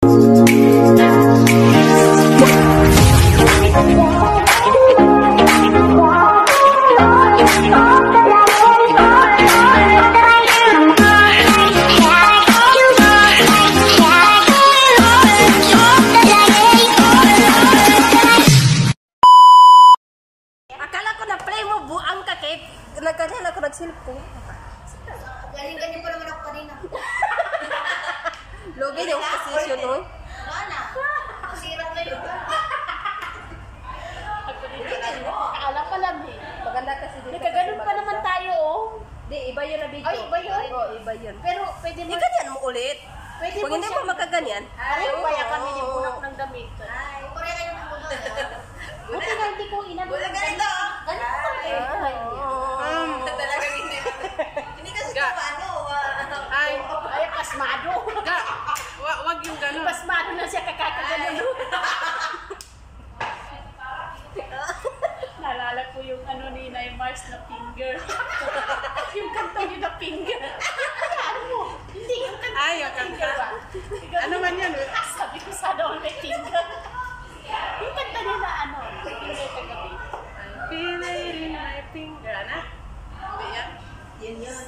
Akala ko na play mo, buang ka kay nagkanyan ako nagsilpong. Galing-galing pa naman ako kanina. Logi yung position nun. Mana? Masirap na yun. Kaala pa lang eh. Maganda kasi dito. Nagkaganon pa naman tayo oh. Di, iba yun na video. Ay, iba yun? Oo, iba yun. Pero pwede mo. Ikanyan mo ulit. Pwede Kung hindi mo makaganyan. Ay, kaya kami ni punak ng damit. Ay, pare kayo ng ulo. Buti nga hindi ko inano. Wala ganito. Ganito eh. Talagang hindi. Hindi kasi ito paano. Ay, pasmado. Wag yung gano'n. Pasmado na siya kakakaganon. Naalala ko yung ano ni Nay Mars na finger. Yung kanta niya na finger. Ano mo? Hindi yung kanta. Ay, yung kanta. Ano man yan? Sabi ko sana all my finger. Yung kanta niya na ano. Finger kagabi. I'm feeling my finger. Ano? Hindi yan? Yan yun.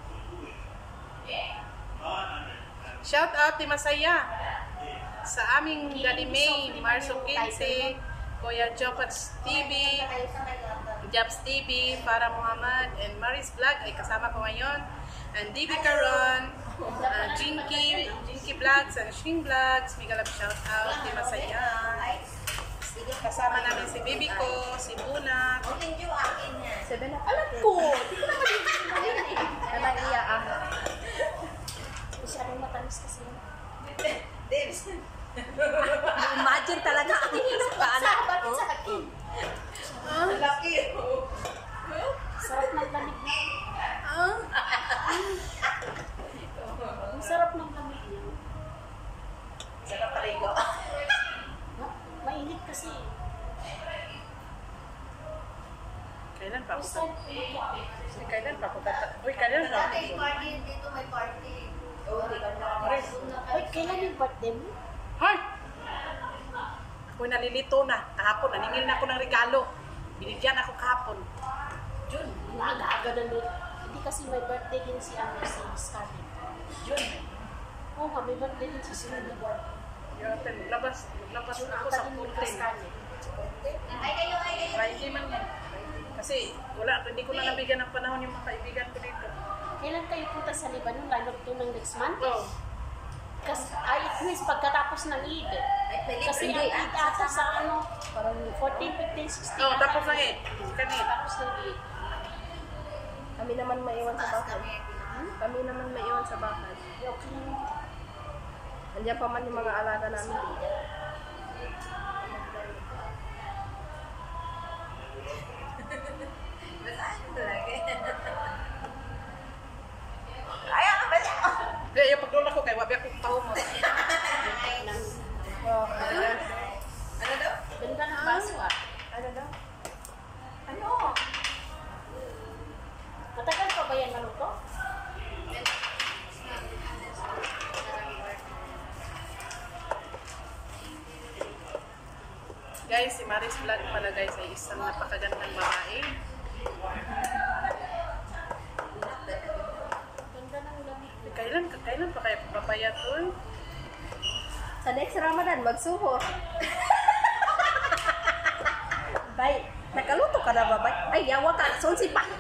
Shout out di Masaya sa aming Daddy May, Marso 15, Kuya Jopats TV, Jobs TV, Farah Muhammad, and Maris Vlog ay kasama ko ngayon. And DB Caron, Jinky Vlogs, and Shing Vlogs. Mega love shout out di Masaya. Kasama namin si Bibi ko, si Bunat. Uling yung akin niya. Sabi na, Alam ko! Hindi ko naman yung alam iya ah. masyadong matamis kasi. Debs. Imagine talaga ang Sabat sa akin. Laki. Sarap ng lamig niya. Ang sarap ng lamig niya. Sarap paligo. Mainit kasi. Kailan pa ako? Basta, Kailan pa ako? Uy, kailan pa ako? May party dito, may party. Ay, kailan yung birthday mo? Hoy! Ako'y nalilito na. Kahapon, naningil na ako ng regalo. Binigyan ako kahapon. June. Maaga-aga na nun. Hindi kasi may birthday din si Scarlett. June. Oo nga, may birthday din si Scarlett. Maglabas ako sa 14. Ay kayo. Friday man yan. Kasi wala, hindi ko na nabigyan ng panahon yung mga kaibigan ko dito. Kailan kayo punta sa Lebanon? Line of 2 ng next month? Oh, Kasi, at least pagkatapos ng Eid. Kasi ang Eid ata sa ano, parang 14, 15, 16. oh, tapos na Kanina. Tapos ng Eid. Kami naman maiwan sa bahay. Kami naman maiwan sa bahay. Okay lang. Andiyan pa man yung mga alaga namin. Ay, ano ba siya? Hindi, yung paglola ko kay wabi ako pahumot. Ano daw? Ganda ng baso ah. Ano daw? Ano? Matagal pa ba yan maluto? Guys, si Maris Vlog pala guys ay isang napakagandang babae. Ganda ng lamig. Kailan pa kayo papayat to? Sa next Ramadan, magsuho. Bay, nakaluto ka na ba, bay? Ay, yawa ka. Sonsi pa.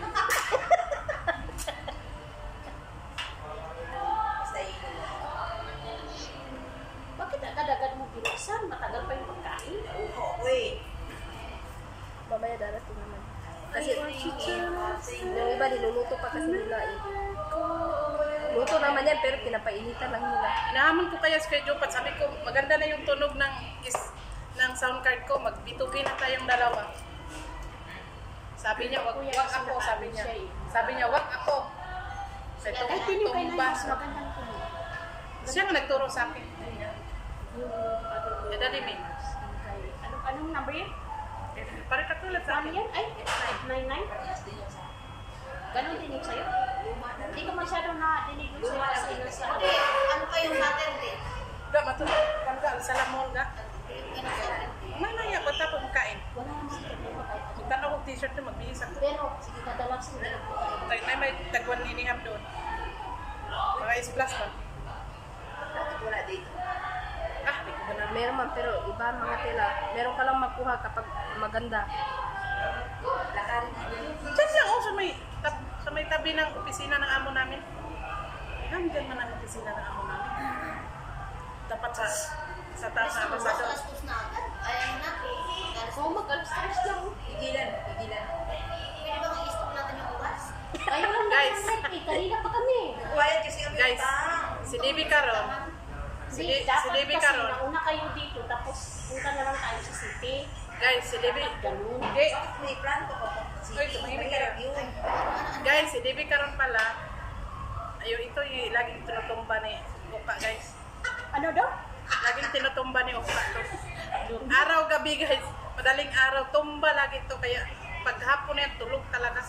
Bakit agad-agad mo binuksan? Matagal pa yung pagkain. Wait. Mamaya darating naman. Kasi yung iba niluluto pa kasi nila eh. Luto naman yan pero pinapainitan lang nila. Inahamon ko kaya sa kay Jopat. Sabi ko, maganda na yung tunog ng sound card ko. Mag-B2B na tayong dalawa. Sabi niya, wag ako. Sabi niya, wag ako. Sa Ay, tinyo kayo na tumbas. mas magandang tunog. Siya ang nagturo sa akin. Yung ano, Yung Daddy May. anong number yun? Pare katulad sa Ano akin. yan? Ay, 899? Ganon din yung sa'yo? Hindi ko masyado na dinig yung sa'yo kasi nasa Okay, ano kayong Saturday? Matulad. sa lamol ga. Manaya ko tapos makain. Wala naman problema kahit ano. Tanaw ko t-shirt na magbihis ako. Pero, sige, kadalasan din ako tayo. Tay may tagwan ninihap doon. Mga is-plus pa. Bakit wala dito? Di ko ba na. Meron man, pero iba ang mga tela. Meron ka lang makuha kapag maganda. Lakarin din. Diyan lang, sa may tabi ng opisina ng amo namin. Diyan man ang opisina ng amo namin. Dapat sa taas na abasado. Gastos na agad. Ayaw na. Oo, mag-upstairs lang. Pigilan. Pwede ba mag-stop natin yung oras? Ayaw lang Guys. naman, eh. Kanina pa kami. Quiet kasi kami Guys, utang. si Debbie Caron. Hindi, Si dapat Debbie kasi Caron. nauna kayo dito, tapos punta na lang tayo sa city. Guys, si Debbie. Ganun. Hindi. May plan ko pa. Uy, tumahimik ka. Yun. Guys, si Debbie Caron pala. Ayun, ito yung laging tinutumba ni Opa, guys. Ano daw? Laging tinutumba ni Opa to. Araw gabi, guys. Madaling araw, tumba lagi to. Kaya paghapon na yan, tulog talaga.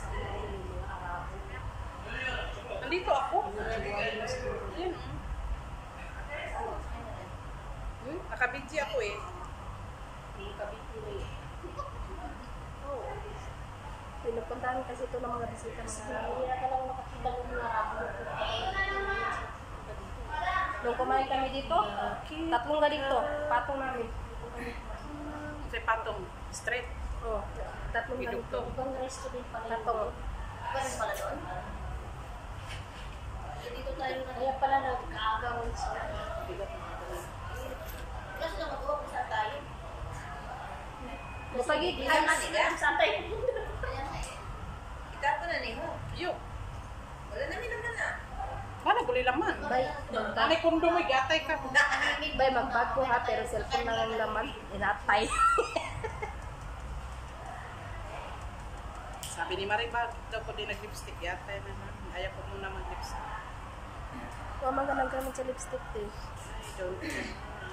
Nandito ako. Ayun. Nakabidji ako eh. Pinupuntahan kasi ito ng mga bisita mga araw. Hindi ka lang makakita ng mga rabo. Nung kumain kami dito, tatlong ganito, patong namin. Kasi patong, straight. Oh, tatlong ganito. Ibang restaurant pala yun. Tatong. Ganun pala doon. Dito tayo na. Kaya pala nagkaagawan sa... Kasi na mag-uwag saan tayo. Masagit. Ay, masiga. Saan tayo? Itapo na ni Ho. Yo, Wala namin naman na. mana guli laman. Bay, Ano kundo mo, gatay ka. bay magbag ko ha, pero cellphone na lang naman. Inatay. Sabi ni Maribag, daw ko din nag-lipstick yata na. Ayaw ko muna mag-lipstick. Huwag magalang kami sa lipstick eh. I don't know.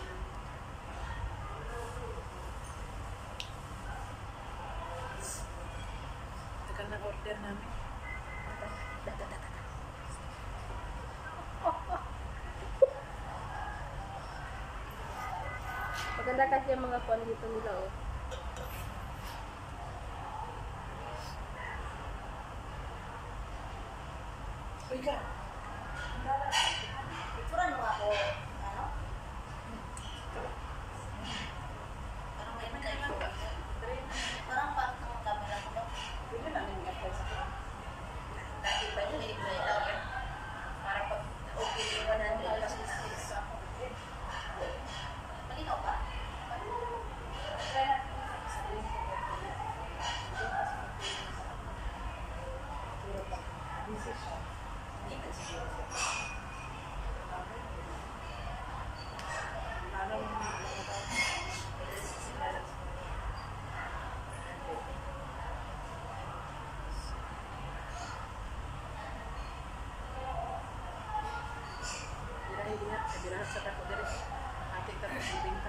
Tagal ng order namin. Maganda kasi yung mga kwan dito nila oh. Uy ka. Ituran mo ako. Ano? Parang may nakaiko. Parang bakit ang camera ko ba? Pwede na nang gatay sa akin. Dati ba yun? Hindi ko ito. Para pag okay yung 100 kasi sa ako. Malinaw pa? Hindi ka siguro. Birahin niya, birahin sa tako dire. Ating tapos ibinta.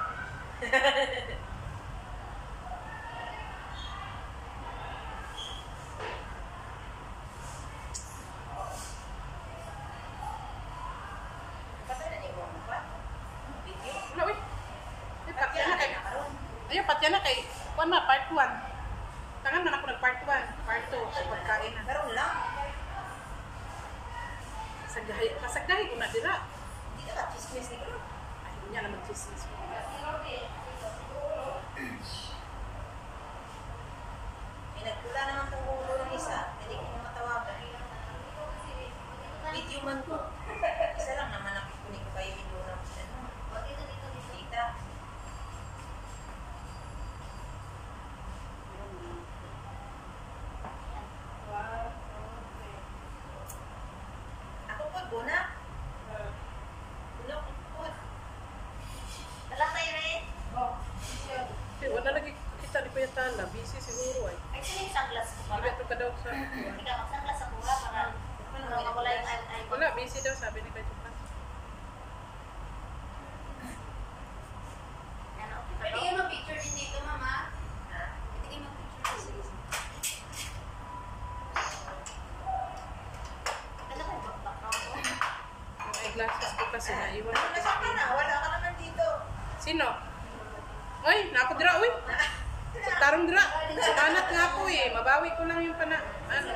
Patay na ni Juan pa? Video? Wala, uy. Ay, patya na kay... Ayaw, patya na kay... Kuan na, part 1. Tangan man ako nag-part 1. Part 2, sa pagkain na. Meron lang. Kasagdahi ko na dira. Hindi ka ba chismis ni Kuro? Ay, niya naman chismis ko. May nagpula naman kung ulo ng isa. Hindi ko na matawagan. Video man ko. Isa lang naman ang kunin ko kayo video ng dita. Ako po, Buna. Buna po. Alam tayo rin. Okay, wala lagi kita di Kuya Tala. Busy siguro ay. Ay, sino yung sunglass ko Iba ito ka daw sa... Hindi ka magsunglass ako ha, para mawala yung eye ko. Wala, busy daw sabi ni Kuya Chupan. Ano? Pwede kayo mag-picture din dito, mama. Ha? Pwede kayo mag-picture din. Ganda ko yung background ko. Yung eyeglasses ko kasi naiwan Ano ko na sa ka na? Wala ka naman dito. Sino? Oy, na ako dira, uy. Tarong dira. Banat nga po eh. Mabawi ko lang yung ano.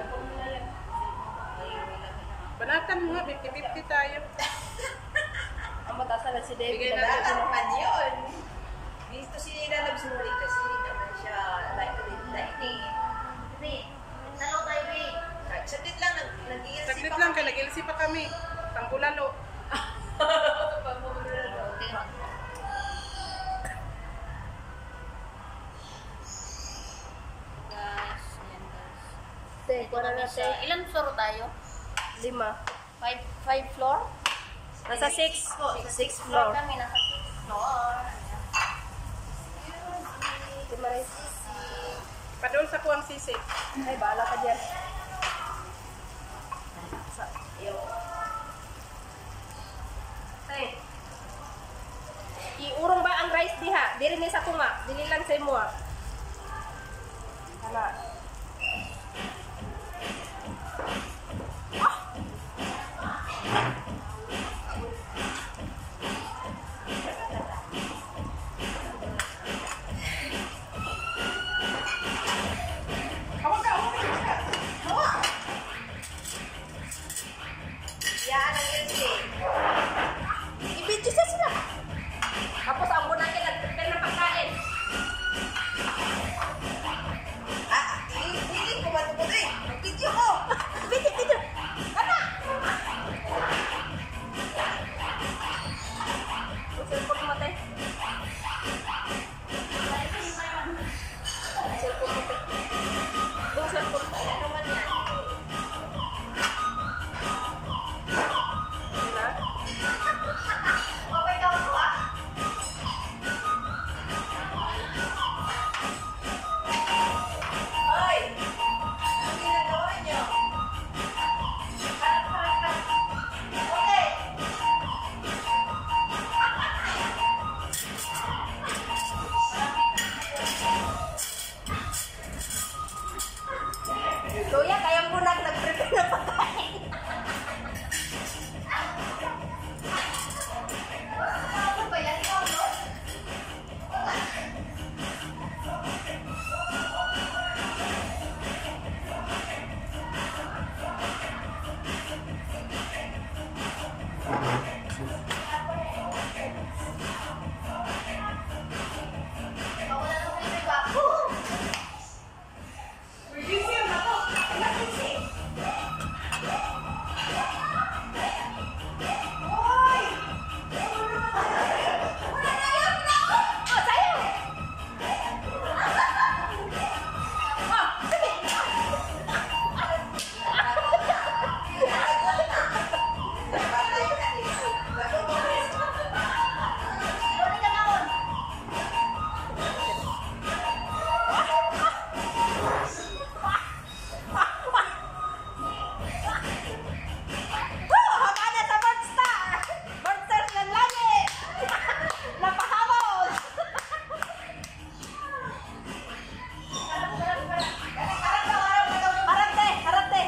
Banatan mo nga, 50-50 tayo. Ang matasa na si Debbie. Bigay na Bata naman yun. Gusto si Nina Labsuri kasi naman siya like ni. Talo tayo, Ray. Saglit lang, nag-iisip Saglit lang, kaya nag-ilisi pa kami. Tanggulalo. Guys, yan guys. Te, kuha na Sa natin. ilan floor tayo? 5. 5 floor? Nasa 6. 6 floor. Kami nasa 6 floor. Si Maris. Padol sa kuwang sisi. Ay, bahala ka dyan. Ay. Iurong ba ang rice diha? Diri ni sa kunga. Dili lang sa imo. Hala. Yan ang yun si. I-video sa sila. Tapos ang bunake nag-prepare ng pagkain. Hindi ko matupod eh. Mag-video ko. Video, video. Ano? Ang cellphone mo, te. Ang cellphone mo, te. Ang cellphone mo. Ano man yan? Diba? Okay ka mo ah. Hoy! Ang ginagawa niyo? Okay! Kuya, kayang bunak nag-prepare ng pagkain. Ano ba yan? Ikaw, no? Oh, sayang! Haba na sa Monster! Monster ng langit! Napahabol! Harante! Harante!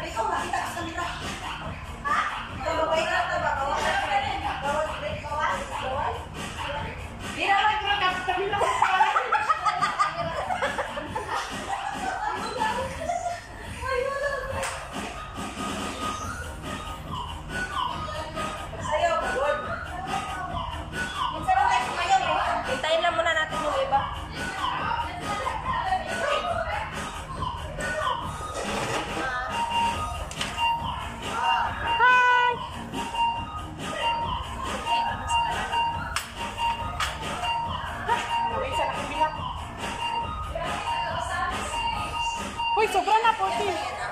Hintayin lang muna natin yung iba. Hi! Uy, sobra na, 14.